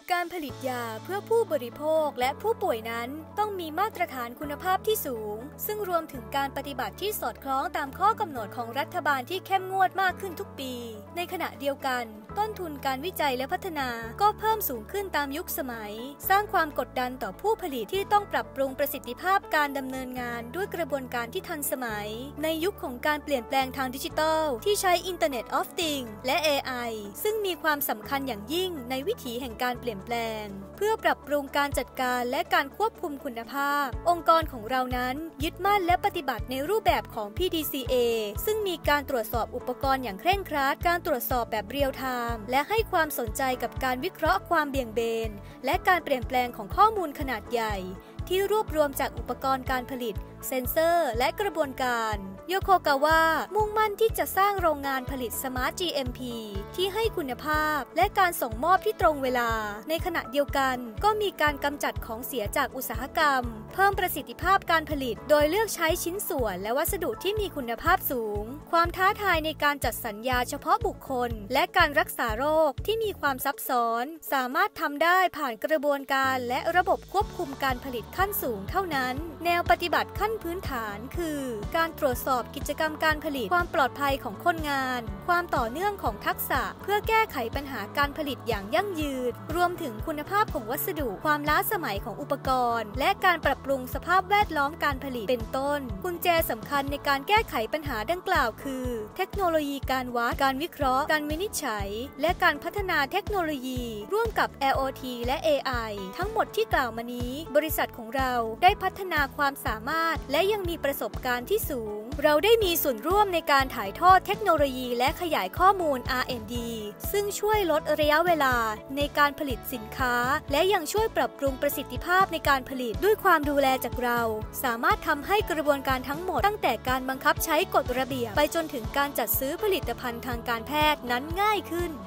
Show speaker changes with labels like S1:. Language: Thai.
S1: การผลิตยาเพื่อผู้บริโภคและผู้ป่วยนั้นต้องมีมาตรฐานคุณภาพที่สูงซึ่งรวมถึงการปฏิบัติที่สอดคล้องตามข้อกำหนดของรัฐบาลที่เข้มงวดมากขึ้นทุกปีในขณะเดียวกันต้นทุนการวิจัยและพัฒนาก็เพิ่มสูงขึ้นตามยุคสมัยสร้างความกดดันต่อผู้ผลิตที่ต้องปรับปรุงประสิทธิภาพการดำเนินงานด้วยกระบวนการที่ทันสมัยในยุคของการเปลี่ยนแปลงทางดิจิทัลที่ใช้ Internet of Things และ AI ซึ่งมีความสำคัญอย่างยิ่งในวิถีแห่งการเปลี่ยนแปลงเพื่อปรับปรุงการจัดการและการควบคุมคุณภาพองค์กรของเรานั้นยึดมั่นและปฏิบัติในรูปแบบของ PDCA ซึ่งมีการตรวจสอบอุปกรณ์อย่างเคร่งครัดการตรวจสอบแบบเรียลไทม์และให้ความสนใจกับการวิเคราะห์ความเบี่ยงเบนและการเปลี่ยนแปลงของข้อมูลขนาดใหญ่ที่รวบรวมจากอุปกรณ์การผลิตเซ็นเซอร์และกระบวนการโยโคกาวะมุ่งมั่นที่จะสร้างโรงงานผลิต Smart GMP ที่ให้คุณภาพและการส่งมอบที่ตรงเวลาในขณะเดียวกันก็มีการกำจัดของเสียจากอุตสาหกรรมเพิ่มประสิทธิภาพการผลิตโดยเลือกใช้ชิ้นส่วนและวัสดุที่มีคุณภาพสูงความท้าทายในการจัดสัญญาเฉพาะบุคคลและการรักษาโรคที่มีความซับซ้อนสามารถทำได้ผ่านกระบวนการและระบบควบคุมการผลิตขั้นสูงเท่านั้นแนวปฏิบัติขั้นพื้นฐานคือการตรวจสอบกิจกรรมการผลิตความปลอดภัยของคนงานความต่อเนื่องของทักษะเพื่อแก้ไขปัญหาการผลิตอย่างยั่งยืนรวมถึงคุณภาพของวัสดุความล้าสมัยของอุปกรณ์และการปรับปรุงสภาพแวดล้อมการผลิตเป็นต้นกุญแจสำคัญในการแก้ไขปัญหาดังกล่าวคือเทคโนโลยีการวัดการวิเคราะห์การวินิจฉัยและการพัฒนาเทคโนโลยีร่วมกับ IoT และ AI ทั้งหมดที่กล่าวมานี้บริษัทของเราได้พัฒนาความสามารถและยังมีประสบการณ์ที่สูงเราได้มีส่วนร่วมในการถ่ายทอดเทคโนโลยีและขยายข้อมูล R&D ซึ่งช่วยลดระยะเวลาในการผลิตสินค้าและยังช่วยปรับปรุงประสิทธิภาพในการผลิตด้วยความดูแลจากเราสามารถทำให้กระบวนการทั้งหมดตั้งแต่การบังคับใช้กฎระเบียบไปจนถึงการจัดซื้อผลิตภัณฑ์ทางการแพทย์นั้นง่ายขึ้น